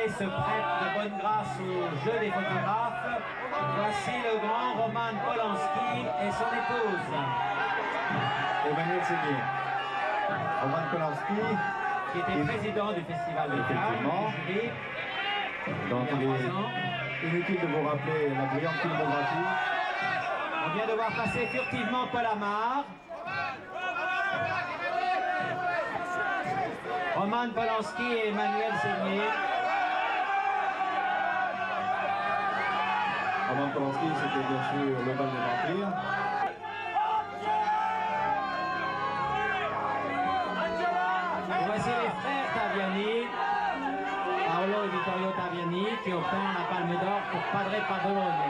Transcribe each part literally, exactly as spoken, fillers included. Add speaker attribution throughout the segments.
Speaker 1: Et se prête de bonne grâce au jeu des photographes. Voici le grand Roman Polanski et son épouse.
Speaker 2: Emmanuel Seigner. Roman Polanski,
Speaker 1: qui était président du Festival de Cannes, du jury.
Speaker 2: Donc il est inutile de vous rappeler la brillante filmographie.
Speaker 1: On vient de voir passer furtivement Paul Amar. Roman Polanski et Emmanuel Seigner.
Speaker 2: Roman Polanski, c'était bien sûr le bal des vampires.
Speaker 1: Et voici les frères Taviani, Paolo et Vittorio Taviani, qui obtiennent la Palme d'Or pour Padre Padrone.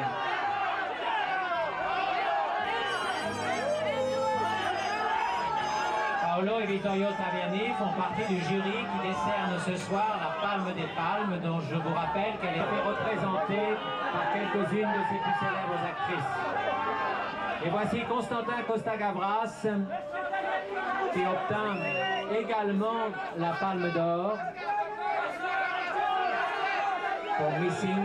Speaker 1: Paolo et Vittorio Taviani font partie du jury qui décerne ce soir la Palme des Palmes, dont je vous rappelle qu'elle est représentée par quelques-unes de ses plus célèbres actrices. Et voici Constantin Costa-Gavras, qui obtint également la Palme d'Or pour Missing.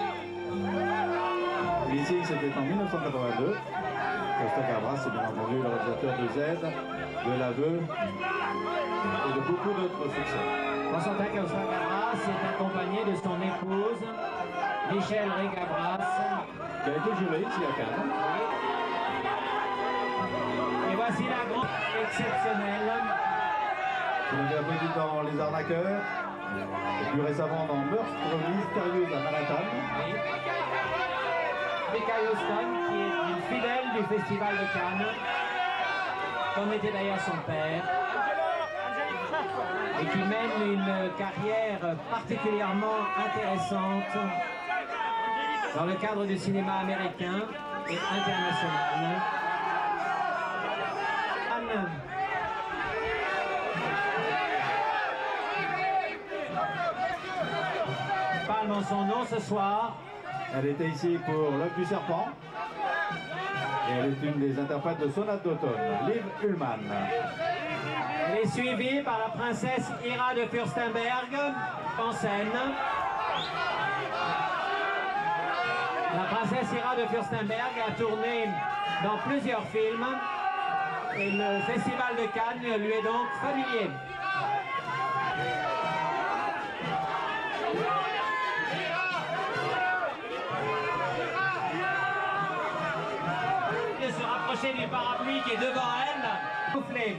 Speaker 2: Missing, c'était en mille neuf cent quatre-vingt-deux. Costa-Gavras, c'est bien entendu le réalisateur de Z, de L'Aveu et de beaucoup d'autres succès.
Speaker 1: Constantin Costa-Gavras est accompagné de son épouse, Michel Rey-Gavras,
Speaker 2: qui a été juré ici à Cannes.
Speaker 1: Et voici la grande exceptionnelle.
Speaker 2: Qui nous a applaudi dans Les Arnaqueurs, et plus récemment dans Meurtre mystérieux à Manhattan.
Speaker 1: Oui. Rebecca Houston, qui est une fidèle du Festival de Cannes, comme était d'ailleurs son père, et qui mène une carrière particulièrement intéressante dans le cadre du cinéma américain et international. Anne. Palme en son nom ce soir.
Speaker 2: Elle était ici pour L'œuf du serpent. Et elle est une des interprètes de Sonate d'automne, Liv Ullmann.
Speaker 1: Elle est suivie par la princesse Ira de Fürstenberg en scène. La princesse Ira de Fürstenberg a tourné dans plusieurs films et le Festival de Cannes lui est donc familier. De se rapprocher du parapluie qui est devant elle, soufflez.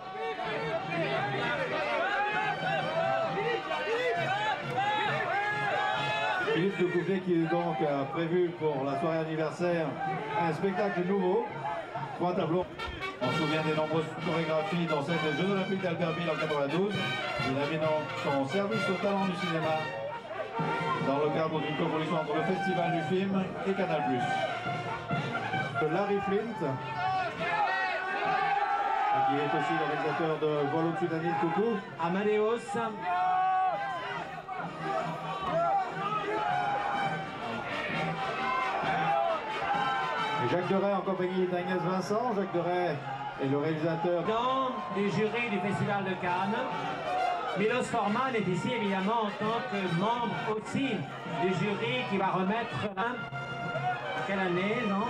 Speaker 2: Philippe de Coufflet qui donc a prévu pour la soirée anniversaire un spectacle nouveau, trois tableaux. On se souvient des nombreuses chorégraphies dans celle des Jeux Olympiques d'Albertville en quatre-vingt-douze. Il a mis donc son service au talent du cinéma dans le cadre d'une coproduction entre le Festival du film et Canal plus. Larry Flint, qui est aussi le réalisateur de Vol au-dessus d'un île coucou.
Speaker 1: Amadeus.
Speaker 2: Et Jacques Deray en compagnie d'Agnès Vincent. Jacques Deray est le réalisateur
Speaker 1: Dans du jury du Festival de Cannes. Milos Forman est ici évidemment en tant que membre aussi du jury qui va remettre hein, quelle année, non?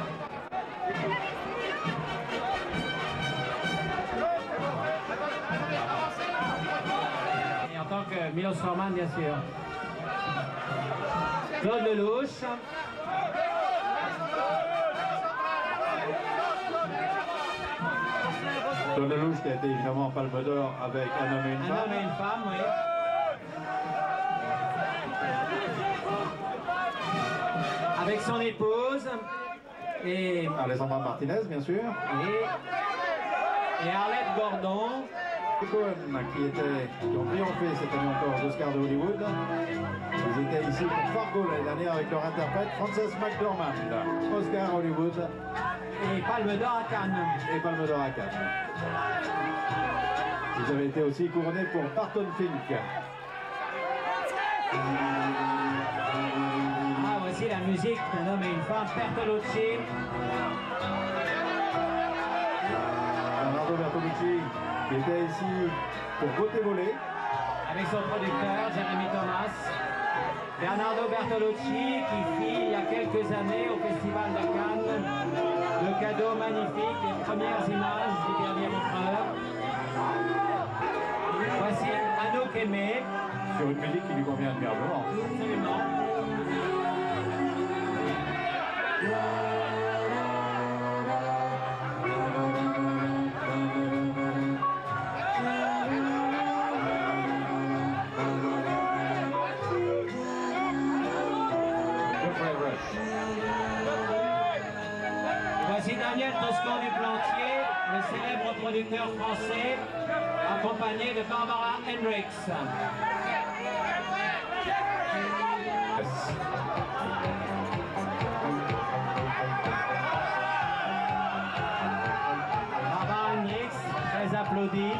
Speaker 1: Et en tant que Milos Forman, bien sûr. Claude Lelouch.
Speaker 2: Claude Lelouch qui a été évidemment Palme d'Or avec Un homme et une
Speaker 1: Un
Speaker 2: femme.
Speaker 1: homme et une femme, oui. Avec son épouse et,
Speaker 2: Alessandra Martinez, bien sûr.
Speaker 1: et, et Arlette Gordon.
Speaker 2: Cohen, qui, était, qui ont triomphé cette année encore aux Oscars de Hollywood. Ils étaient ici pour Fargo l'année dernière avec leur interprète Frances McDormand. Oscar Hollywood.
Speaker 1: Et Palme d'Or à Cannes.
Speaker 2: Et Palme d'Or à Cannes. Ils avaient été aussi couronnés pour Barton Fink.
Speaker 1: Ah, voici la musique d'un homme et une femme, Bertolucci.
Speaker 2: Leonardo Bertolucci, qui était ici pour Beauté volée.
Speaker 1: Avec son producteur, Jérémy Thomas. Bernardo Bertolucci qui fit il y a quelques années au Festival de Cannes le cadeau magnifique des premières images du dernier empereur. Voici Anouk Aimé.
Speaker 2: Sur une musique qui lui convient admirablement.
Speaker 1: Absolument. Voici Daniel Toscan du Plantier, le célèbre producteur français, accompagné de Barbara Hendricks. Barbara Hendricks, très applaudie.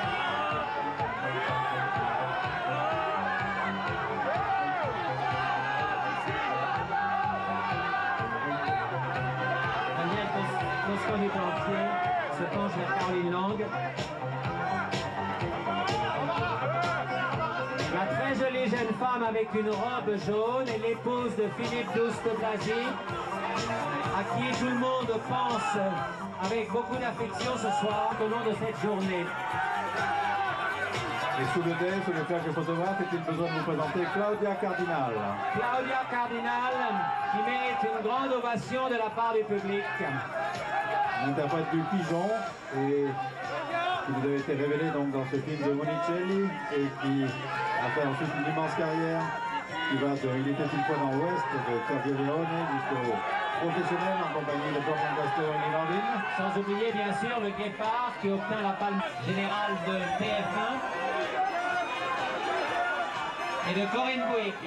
Speaker 1: Toscan du Plantier se penche vers Caroline Lang. La très jolie jeune femme avec une robe jaune est l'épouse de Philippe douze de Blazy, à qui tout le monde pense avec beaucoup d'affection ce soir au long de cette journée.
Speaker 2: Et sous le dé, sous le flash de photographe, est-il besoin de vous présenter Claudia Cardinal.
Speaker 1: Claudia Cardinal, qui mérite une grande ovation de la part du public.
Speaker 2: Interprète du pigeon et qui vous avait été révélé donc dans ce film de Monicelli et qui a fait ensuite une immense carrière qui va de Il était une fois dans l'Ouest de Sergio Leone jusqu'au professionnel en compagnie de Georges Gaston et Nina.
Speaker 1: Sans oublier bien sûr le Guépard qui obtint la palme générale de T F un et de Corinne Bouygues.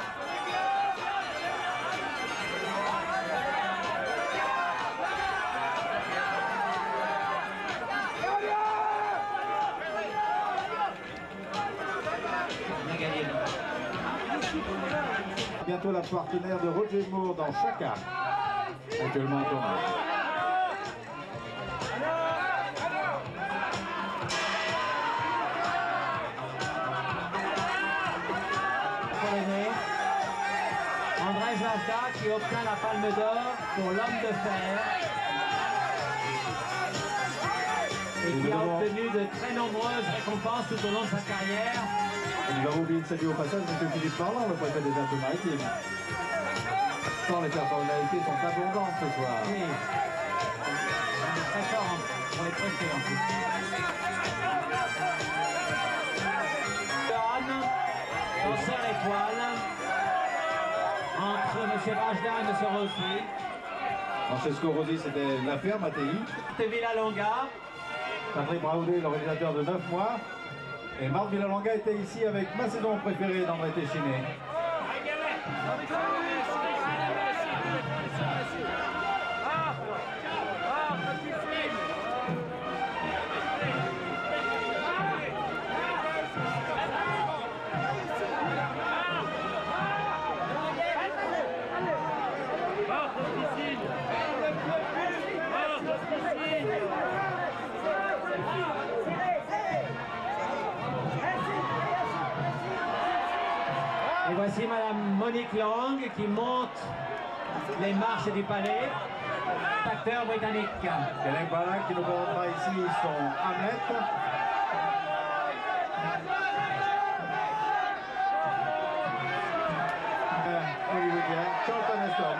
Speaker 2: Bientôt la partenaire de Roger Moore dans Chaka, actuellement en tournage.
Speaker 1: André Jazda qui obtient la Palme d'Or pour L'Homme de Fer et qui a obtenu de très nombreuses récompenses tout au long de sa carrière.
Speaker 2: Nous avons oublié de saluer au passage M. Philippe Parlant, le préfet des Alpes-Maritimes. Tant les personnalités sont abondantes ce soir.
Speaker 1: Oui. On est très fort pour les préfets en plus. Anne, danseur étoile, entre M. Rajda et M. Rossi.
Speaker 2: Francesco Rossi, c'était l'affaire Mattei.
Speaker 1: Villalonga.
Speaker 2: Patrick Braudet, le réalisateur de neuf mois. Et Marc Villalonga était ici avec ma saison préférée d'André Téchiné.
Speaker 1: Et voici Madame Monique Lang qui monte les marches du palais, acteur britannique.
Speaker 2: Kenneth Branagh qui nous présentera ici son Hamlet. Euh, hollywoodien, Charlton Heston.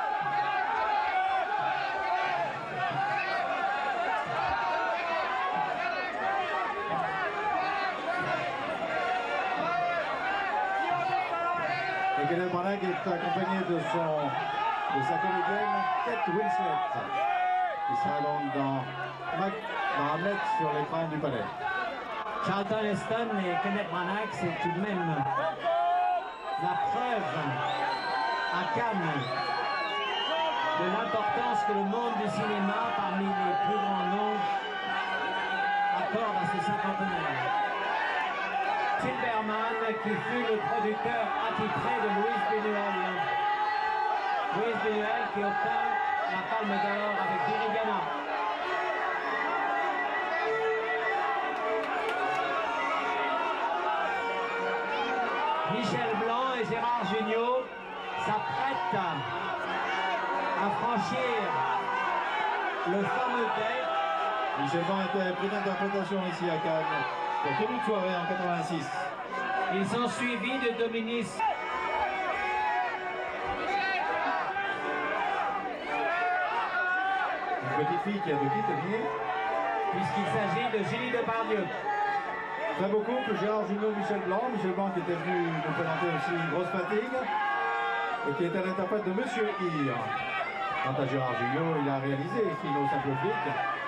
Speaker 2: Et Kenneth Branagh est accompagné de, son, de sa comédienne Kate Winslet, qui sera donc dans, Mac, dans Hamlet sur l'écran du palais.
Speaker 1: Charlton Heston et Kenneth Branagh, c'est tout de même la preuve à Cannes de l'importance que le monde du cinéma, parmi les plus grands noms, accorde à ce cinquantenaire. Silverman, qui fut le producteur attitré de Louise Buñuel. Louise Buñuel qui obtint la Palme d'Or avec Viridiana. Michel Blanc et Gérard Jugnot s'apprêtent à franchir le fameux dé.
Speaker 2: Michel Blanc était pris d'interprétation ici à Cannes pour toute une soirée en quatre-vingt-six.
Speaker 1: Ils sont suivis de Dominique.
Speaker 2: Une petite fille qui a de qui tenir.
Speaker 1: Puisqu'il s'agit de Julie Depardieu.
Speaker 2: Très beau couple, Gérard Jugnot, Michel Blanc. Michel Blanc qui était venu nous présenter aussi une grosse fatigue et qui était l'interprète de Monsieur Hir. Quant à Gérard Jugnot, il a réalisé Fino Simple Flic.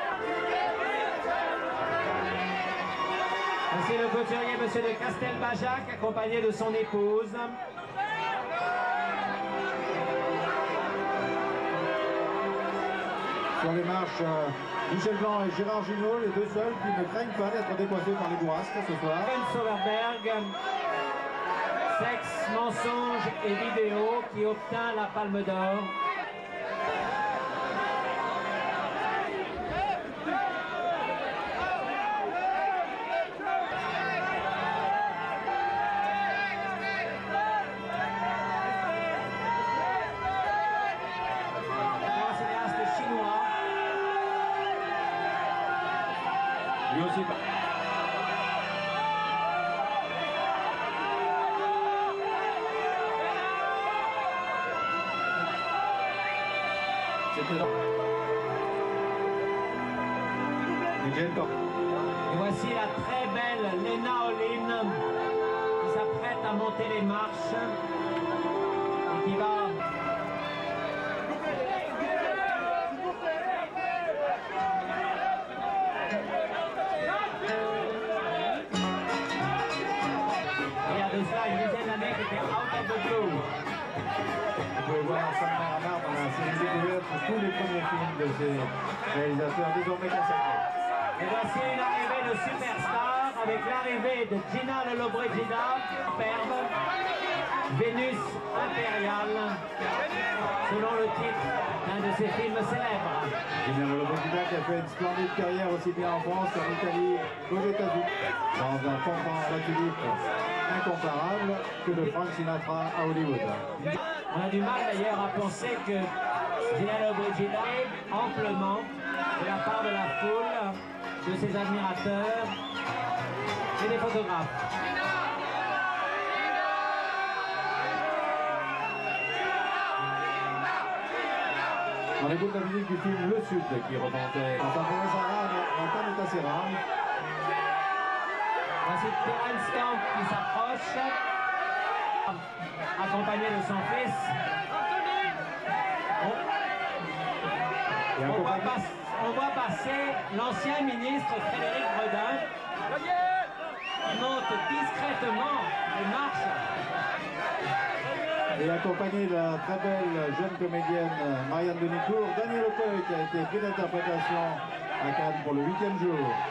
Speaker 1: Voici le couturier Monsieur de Castelbajac, accompagné de son épouse.
Speaker 2: Sur les marches, euh, Michel Blanc et Gérard Jugnot, les deux seuls qui ne craignent pas d'être décoiffés par les bourrasques ce soir.
Speaker 1: Ken Soberberg, Sexe, mensonge et vidéo, qui obtint la Palme d'Or.
Speaker 2: Lui aussi. C'était là.
Speaker 1: Et voici la très belle Lena Olin qui s'apprête à monter les marches et qui va de cela une dizaine d'années qui était out of the blue.
Speaker 2: Vous pouvez voir ensemble à marre dans la série découverte pour tous les premiers films de ces réalisateurs désormais consacrés.
Speaker 1: Et voici une arrivée de superstar avec l'arrivée de Gina Lollobrigida, superbe, Vénus impériale, selon le titre d'un de ses films célèbres.
Speaker 2: Gina Lollobrigida qui a fait une splendide carrière aussi bien en France qu'en Italie qu'aux États-Unis, dans un fondant la tulipe incomparable que de Frank Sinatra à Hollywood.
Speaker 1: On a du mal d'ailleurs à penser que Gina Lollobrigida est amplement de la part de la foule, de ses admirateurs et des photographes.
Speaker 2: On écoute la musique du film Le Sud qui remontait. Quand ça commence à rare, l'antenne est assez rare.
Speaker 1: Voici Terence Stamp qui s'approche, accompagné de son fils. On, on, voit, pas, on voit passer l'ancien ministre Frédéric Bredin qui monte discrètement les marches.
Speaker 2: Et accompagné de la très belle jeune comédienne Marianne Denicourt, Daniel Auteuil qui a été pris d'interprétation à Cannes pour le huitième jour.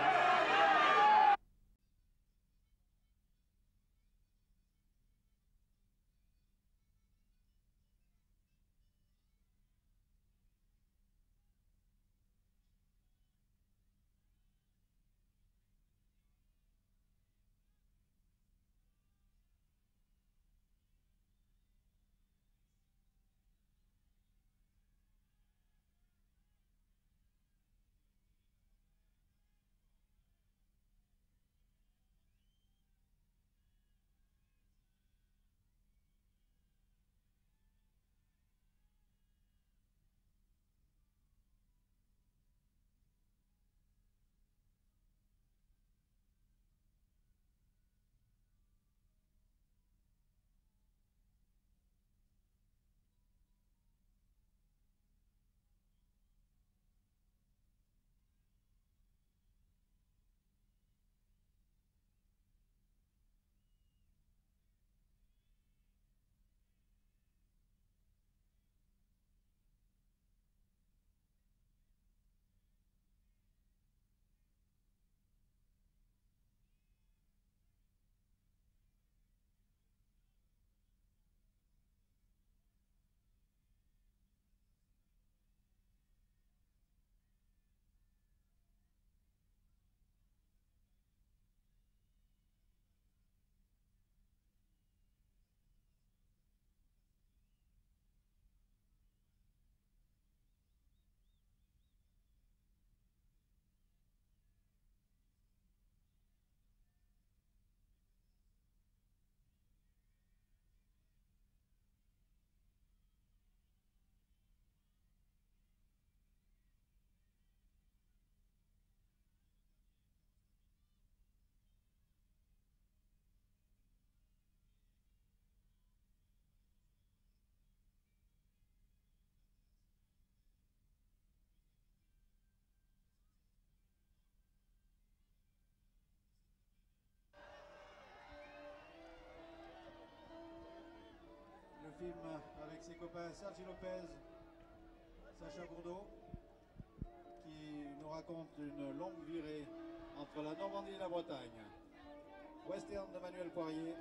Speaker 2: film avec ses copains Sergi Lopez, Sacha Gourdeau, qui nous raconte une longue virée entre la Normandie et la Bretagne. Western de Manuel Poirier.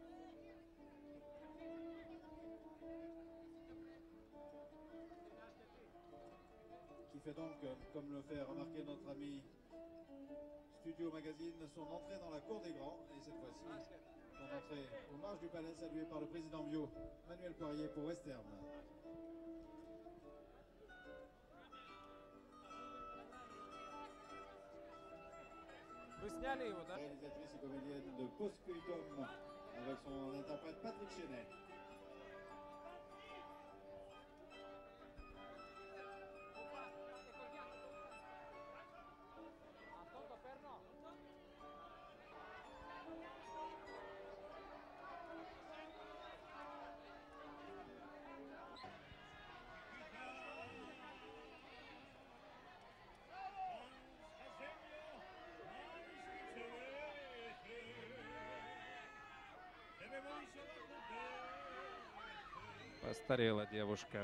Speaker 2: Qui fait donc, comme le fait remarquer notre ami Studio Magazine, son entrée dans la cour des grands, et cette fois-ci son entrée aux marges du palais, saluée par le président bio Manuel Poirier pour Western. Réalisatrice et comédienne de Post-Coitum avec son interprète Patrick Chenet.
Speaker 3: Постарела девушка.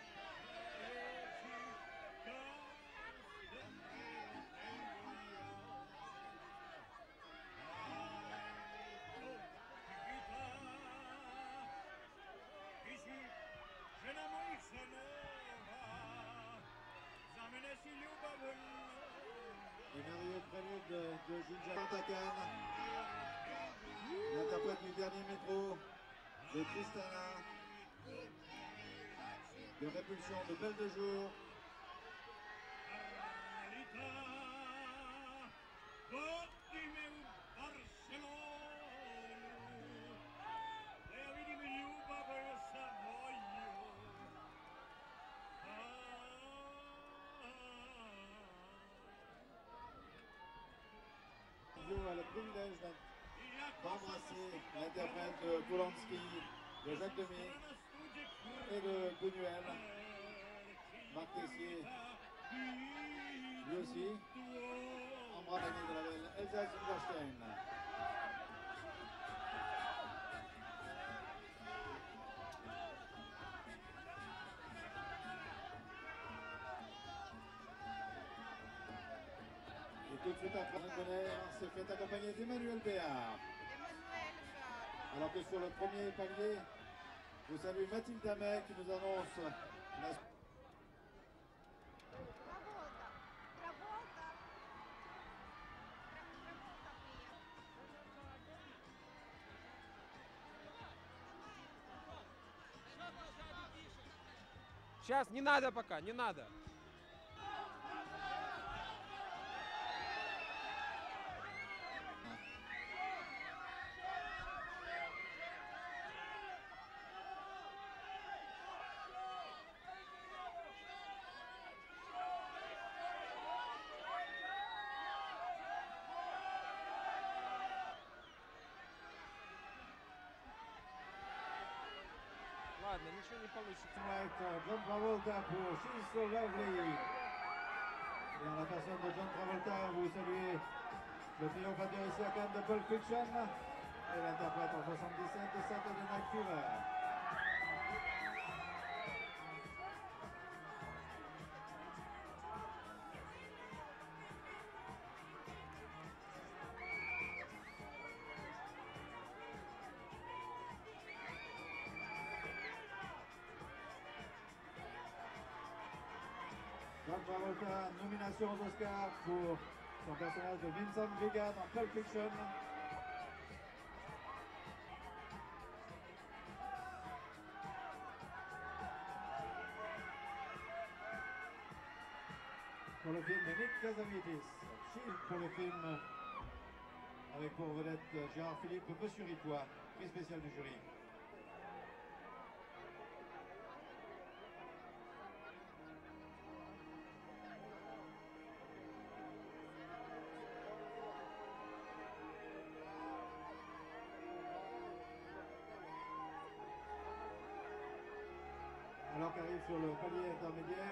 Speaker 2: Les merveilleux préludes de, de Ginja Takan, l'interprète du dernier métro, de Tristana, de Répulsion, de Belle de Jour. A le privilège d'embrasser l'interprète de Polanski, de Jacques Demy et de Buñuel, Marc Tessier, lui aussi, embrasse l'année de la belle Elsa Silverstein. Et tout de suite après, Bonheur s'est fait accompagner d'Emmanuel Béard. Alors que sur le premier palier, vous saluez Mathilde Damet qui nous annonce la...
Speaker 3: Сейчас, не надо пока, не надо. Ладно, ничего не получится.
Speaker 2: John Travolta pour She's So Lovely. Et en la personne de John Travolta, vous saluez le triomphateur ici à Cannes de Pulp Fiction et l'interprète en soixante-dix-sept de Saturday Night Fever. John Travolta, nomination aux Oscars pour son personnage de Vincent Vegan en Pulp Fiction. Pour le film de Nick Cassavetes, Shield pour le film avec pour vedette Gérard Philippe, Monsieur Ripois, prix spécial du jury. Alors qu'arrive sur le palier intermédiaire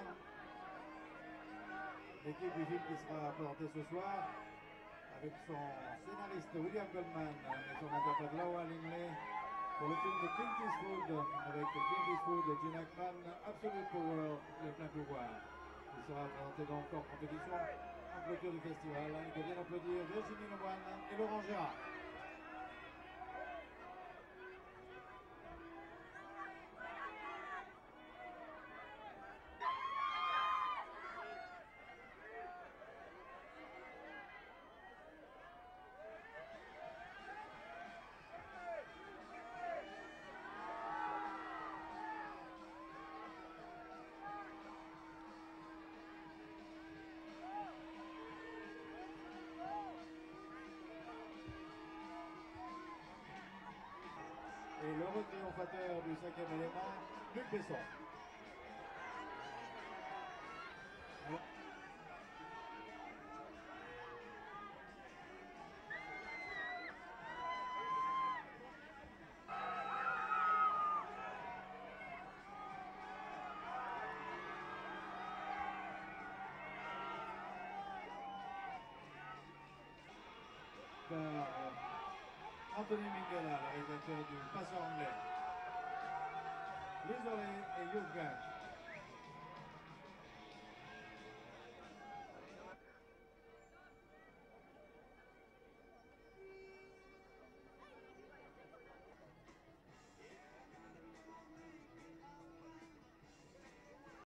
Speaker 2: l'équipe du film qui sera présentée ce soir avec son scénariste William Goldman et son interprète Laura Lingley Pour le film de Clint Eastwood, avec Clint Eastwood et Gene Hackman, Absolute Power, le plein pouvoir. Il sera présenté donc en compétition en clôture du festival. Et que viennent applaudir Virginie Lemoine et Laurent Gérard. Et l'heureux triomphateur du cinquième élément, Luc Besson. Par Anthony Minghella, le réalisateur du Passeur anglais. Louis Doré et Hugh Grant.